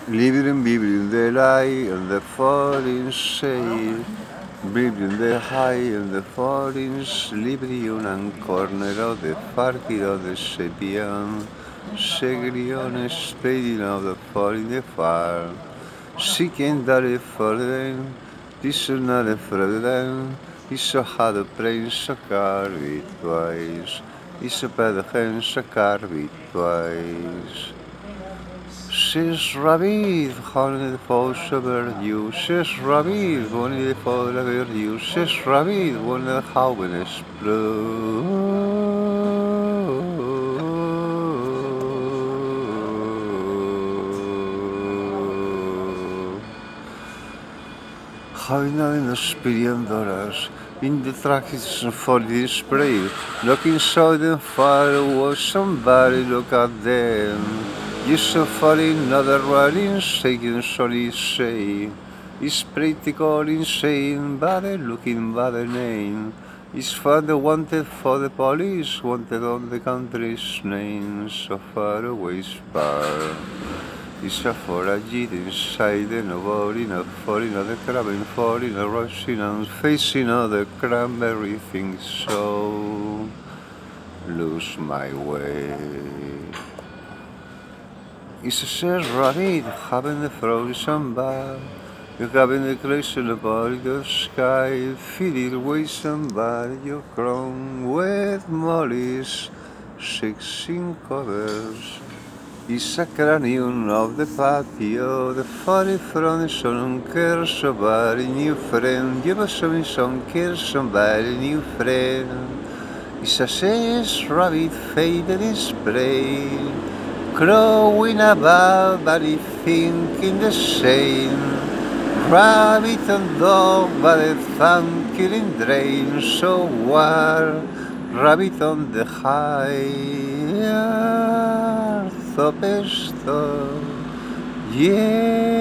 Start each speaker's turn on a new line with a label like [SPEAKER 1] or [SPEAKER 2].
[SPEAKER 1] Living between the light and the falling shade, between the high and the falling, living on a corner of the party of the Sepian, Segrion spreading of the falling the fire, seeking that it fallen, this is not a fallen, is a hard prince a car with twice, is a bad hands a car with twice. She's Ravid, honey the falls over you. She's Ravid, only the fall over you. She's Ravid, one the happiness blue. Having in the spirit dollars, in the tracks for this spray, looking so then far was somebody look at them. You so far another running, shaking sorry say. It's pretty cool insane, but looking by the name. It's for the wanted for the police, wanted on the country's name, so far away far. It's a for a jet inside the nobody, not falling of the crabbing, falling, a rushing and facing of the cranberry thing, so lose my way. It's a says rabbit, having the frozen bar. You having the crazy body of sky, feel it way somebody you crown with mollies, 16 covers. It's a cranium of the patio, the funny from the sun, care somebody new friend, you must have some care somebody new friend. It's a says rabbit faded in spray. Crowing about, but he thinking the same. Rabbit and dog, but a thumb killing drain. So war, rabbit on the high earth of a storm. Yeah.